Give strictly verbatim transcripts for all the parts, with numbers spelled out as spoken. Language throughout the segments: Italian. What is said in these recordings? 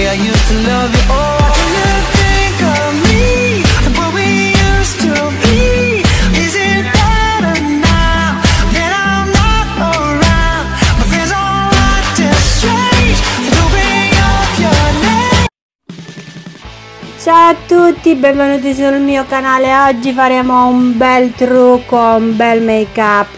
way I used to love you. Oh, do you think of me and what we used to be? Is it better now that I'm not around? My friends all acting strange. They don't bring up your name. Ciao a tutti, benvenuti sul mio canale. Oggi faremo un bel trucco, un bel make up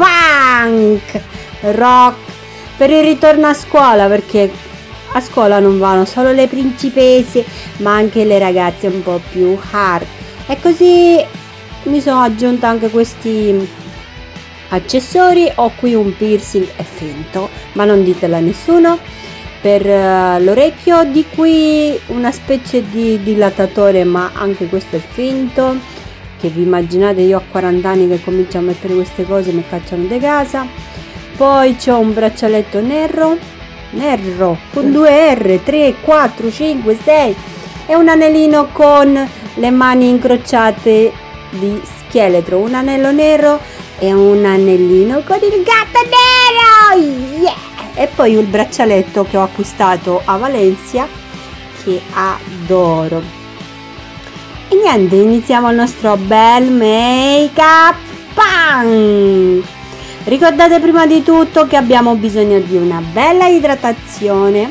punk rock per il ritorno a scuola, perché a scuola non vanno solo le principesse ma anche le ragazze un po' più hard, e così mi sono aggiunta anche questi accessori. Ho qui un piercing, è finto ma non ditelo a nessuno, per uh, l'orecchio, di qui una specie di dilatatore, ma anche questo è finto, che vi immaginate io a quaranta anni che comincio a mettere queste cose, mi cacciano di casa. Poi c'ho un braccialetto nero nero con due R, tre, quattro, cinque, sei, e un anellino con le mani incrociate di scheletro, un anello nero e un anellino con il gatto nero, yeah! E poi il braccialetto che ho acquistato a Valencia, che adoro. E niente, iniziamo il nostro bel make up punk. Ricordate prima di tutto che abbiamo bisogno di una bella idratazione,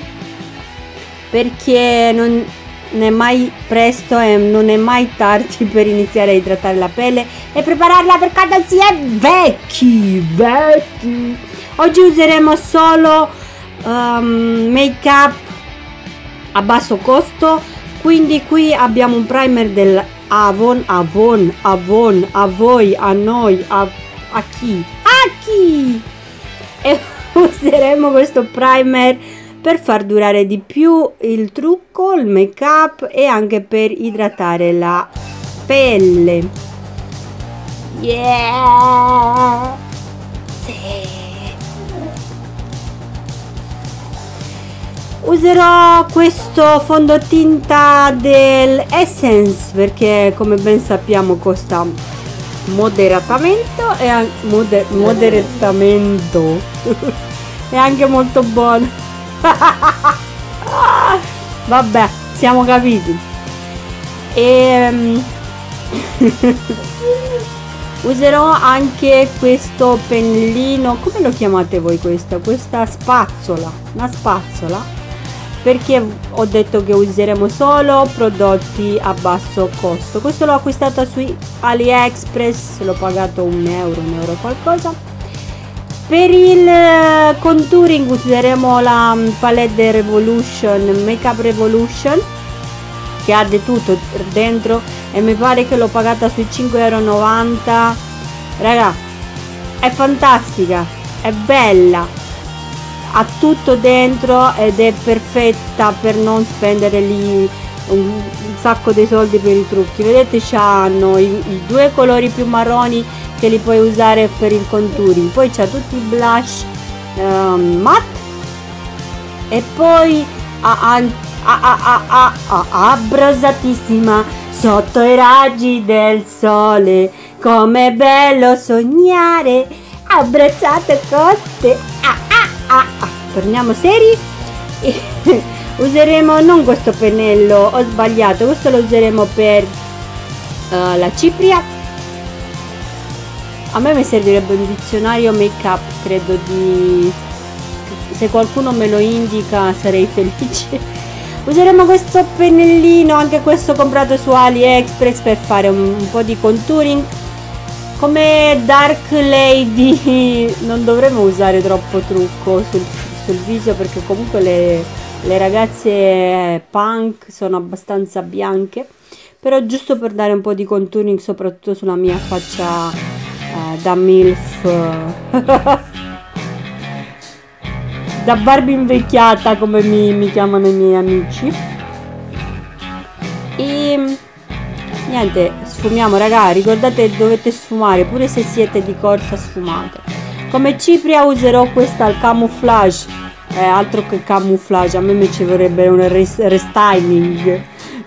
perché non è mai presto e non è mai tardi per iniziare a idratare la pelle e prepararla per quando si è vecchi, vecchi. Oggi useremo solo um, make up a basso costo, quindi qui abbiamo un primer del Avon, Avon, Avon, a voi, a noi, a, a chi? A chi? E useremo questo primer per far durare di più il trucco, il make up, e anche per idratare la pelle. Yeah! Sì. Userò questo fondotinta del Essence perché, come ben sappiamo, costa moderatamente e anche moder moderatamente è anche molto buono. Vabbè, siamo capiti. E um, userò anche questo pennellino, come lo chiamate voi questo? Questa spazzola, una spazzola, perché ho detto che useremo solo prodotti a basso costo. Questo l'ho acquistato su AliExpress, l'ho pagato un euro, un euro qualcosa. Per il contouring useremo la palette Revolution, Makeup Revolution, che ha di tutto dentro e mi pare che l'ho pagata sui cinque e novanta euro. Raga, è fantastica, è bella, ha tutto dentro ed è perfetta per non spendere lì un, un sacco di soldi per i trucchi. Vedete, c'hanno i, i due colori più marroni che li puoi usare per il contouring, poi c'ha tutti i blush um, matte, e poi ha, ha, ha, ha, ha, ha, abbronzatissima sotto i raggi del sole, come bello sognare abbracciate coste. Ah, ah, ah, ah. Torniamo seri. Useremo non questo pennello, ho sbagliato, questo lo useremo per uh, la cipria. A me mi servirebbe un dizionario make up, credo, di... se qualcuno me lo indica sarei felice. Useremo questo pennellino, anche questo comprato su AliExpress, per fare un, un po' di contouring. Come Dark Lady non dovremo usare troppo trucco sul, sul viso, perché comunque le, le ragazze punk sono abbastanza bianche, però giusto per dare un po' di contouring soprattutto sulla mia faccia uh, da milf, da Barbie invecchiata, come mi, mi chiamano i miei amici. E niente, sfumiamo, raga, ricordate, dovete sfumare, pure se siete di corsa sfumate. Come cipria userò questa al camouflage, eh, altro che camouflage, a me mi ci vorrebbe un restyling.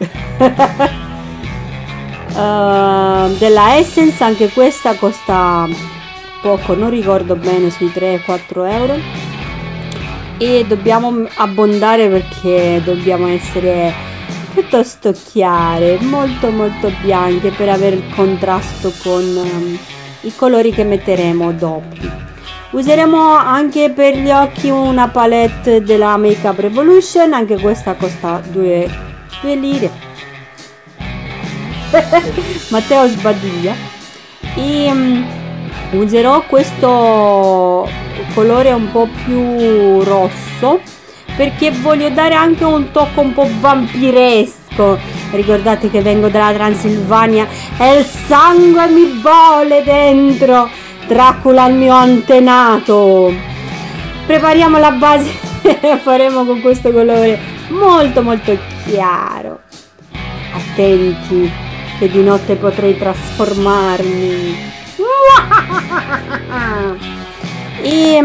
uh, della Essence, anche questa costa poco, non ricordo bene, sui tre quattro euro. e dobbiamo abbondare perché dobbiamo essere piuttosto chiare, molto molto bianche per avere il contrasto con um, i colori che metteremo dopo. Useremo anche per gli occhi una palette della Makeup Revolution, anche questa costa due lire. Matteo sbadiglia. E um, userò questo colore un po' più rosso perché voglio dare anche un tocco un po' vampiresco. Ricordate che vengo dalla Transilvania e il sangue mi bolle dentro. Dracula il mio antenato. Prepariamo la base e faremo con questo colore molto molto chiaro. Attenti che di notte potrei trasformarmi. E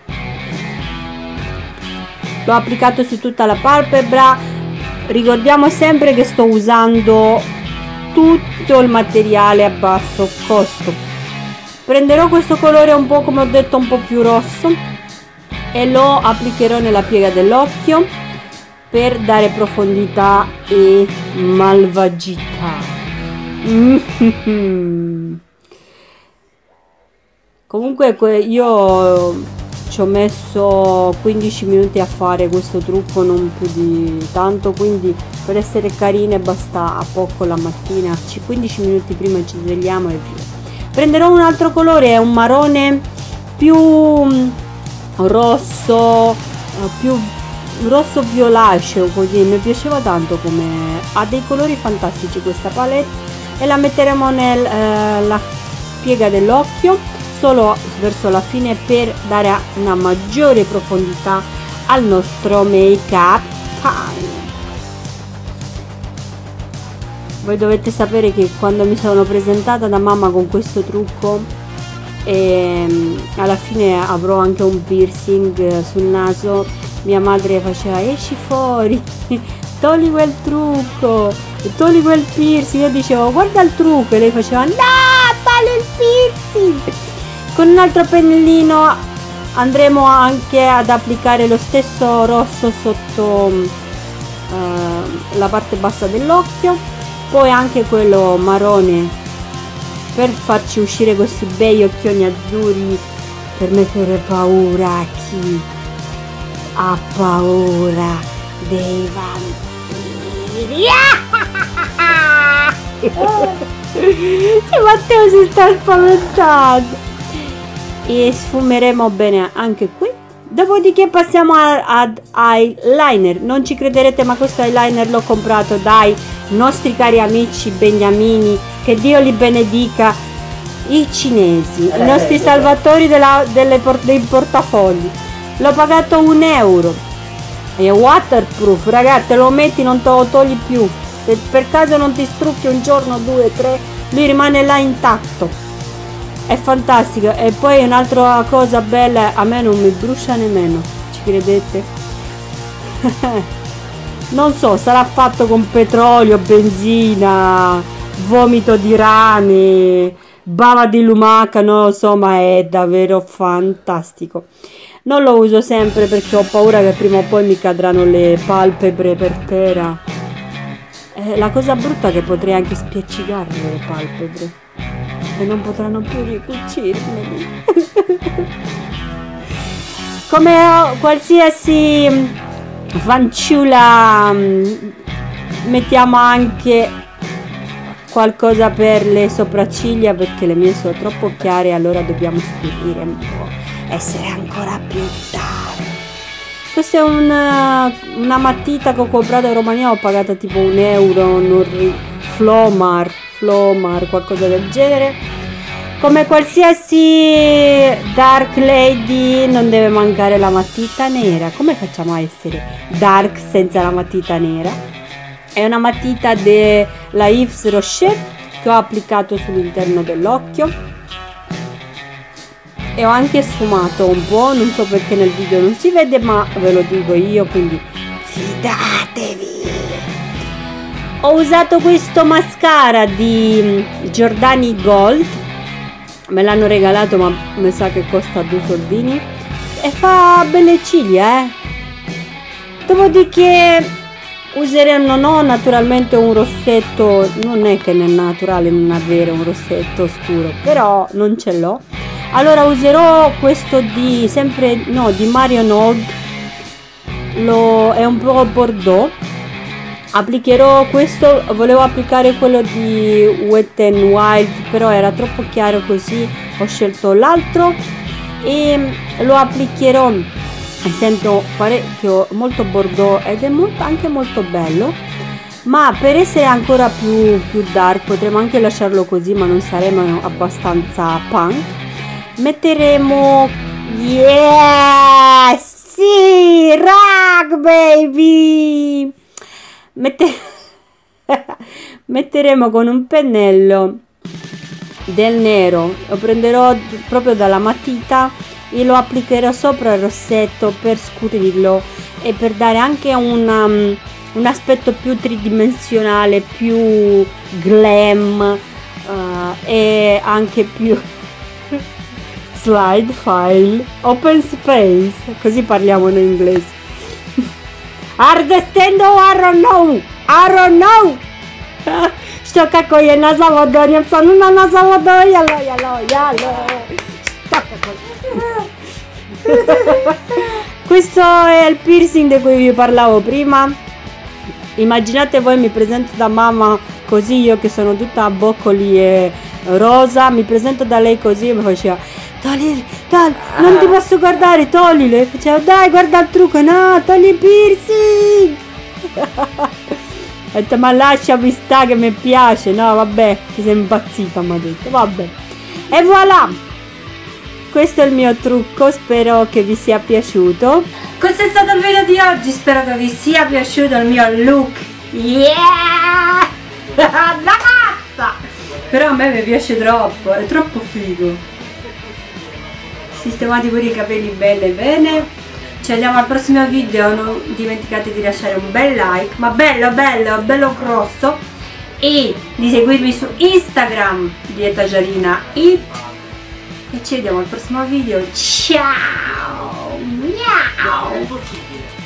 l'ho applicato su tutta la palpebra. Ricordiamo sempre che sto usando tutto il materiale a basso costo. Prenderò questo colore un po', come ho detto, un po' più rosso e lo applicherò nella piega dell'occhio per dare profondità e malvagità. Comunque io ci ho messo quindici minuti a fare questo trucco, non più di tanto, quindi per essere carine basta a poco la mattina, quindici minuti prima ci svegliamo e via. Prenderò un altro colore, è un marrone più rosso, più rosso violaceo, così mi piaceva tanto, come ha dei colori fantastici questa palette, e la metteremo nella piega dell'occhio solo verso la fine per dare una maggiore profondità al nostro make up. Voi dovete sapere che quando mi sono presentata da mamma con questo trucco, e alla fine avrò anche un piercing sul naso, mia madre faceva: esci fuori, togli quel trucco, togli quel piercing. Io dicevo: guarda il trucco, e lei faceva: no, togli il piercing. Con un altro pennellino andremo anche ad applicare lo stesso rosso sotto uh, la parte bassa dell'occhio, poi anche quello marrone per farci uscire questi bei occhioni azzurri, per mettere paura a chi ha paura dei vampiri. Matteo si sta spaventando. E sfumeremo bene anche qui. Dopodiché passiamo ad eyeliner. Non ci crederete, ma questo eyeliner l'ho comprato dai nostri cari amici beniamini, che Dio li benedica, i cinesi, i nostri salvatori della, delle, dei portafogli. L'ho pagato un euro, è waterproof, ragazzi, lo metti, non te lo togli più. Se per caso non ti strucchi un giorno, due, tre, lui rimane là intatto. È fantastico. E poi un'altra cosa bella, a me non mi brucia nemmeno, ci credete? Non so, sarà fatto con petrolio, benzina, vomito di rane, bava di lumaca, non lo so, ma è davvero fantastico. Non lo uso sempre perché ho paura che prima o poi mi cadranno le palpebre per terra. Eh, la cosa brutta è che potrei anche spiaccicarle le palpebre e non potranno più ricucirmeli. Come qualsiasi fanciulla mettiamo anche qualcosa per le sopracciglia, perché le mie sono troppo chiare, allora dobbiamo scurire un po', essere ancora più chiare. Questa è una, una matita che ho comprato in Romania, ho pagato tipo un euro, non ri, Flomar, Flomar, qualcosa del genere. Come qualsiasi dark lady non deve mancare la matita nera. Come facciamo a essere dark senza la matita nera? È una matita della Yves Rocher che ho applicato sull'interno dell'occhio e ho anche sfumato un po', non so perché nel video non si vede, ma ve lo dico io, quindi fidatevi. Ho usato questo mascara di Giordani Gold, me l'hanno regalato ma mi sa che costa due soldini, e fa belle ciglia, eh Dopodiché useremo, no, naturalmente un rossetto, non è che nel naturale non avere un rossetto scuro, però non ce l'ho. Allora userò questo di sempre, no, di Marion Hogg, lo è un po' bordeaux. Applicherò questo, volevo applicare quello di Wet n Wild, però era troppo chiaro, così ho scelto l'altro e lo applicherò. Sento parecchio, molto bordeaux ed è molto, anche molto bello, ma per essere ancora più, più dark potremmo anche lasciarlo così, ma non saremo abbastanza punk. Metteremo, yes, sì, rock baby, Mette... metteremo con un pennello del nero, lo prenderò proprio dalla matita e lo applicherò sopra il rossetto per scurirlo e per dare anche una, um, un aspetto più tridimensionale, più glam, uh, e anche più slide file, open space, così parliamo in inglese. Understand? I don't know, I don't know. Что какое на заводоре, пацаны на заводоре, яло, яло, яло. Questo è il piercing di cui vi parlavo prima. Immaginate voi, mi presento da mamma così, io che sono tutta a boccoli e rosa, mi presento da lei così e mi faceva togli, togli, non ti posso guardare, toglilo, e faceva dai guarda il trucco, no, togli il piercing. Ho detto ma lasciami sta che mi piace, no vabbè, ti sei impazzita, mi ha detto, vabbè. E voilà, questo è il mio trucco, spero che vi sia piaciuto. Questo è stato il video di oggi, spero che vi sia piaciuto il mio look. Yeah! La cazza! Però a me mi piace troppo, è troppo figo. Sistemati pure i capelli bene bene. Ci vediamo al prossimo video, non dimenticate di lasciare un bel like, ma bello bello, bello grosso, e di seguirmi su Instagram di Etagiarina It. E ci vediamo al prossimo video. Ciao! Miau!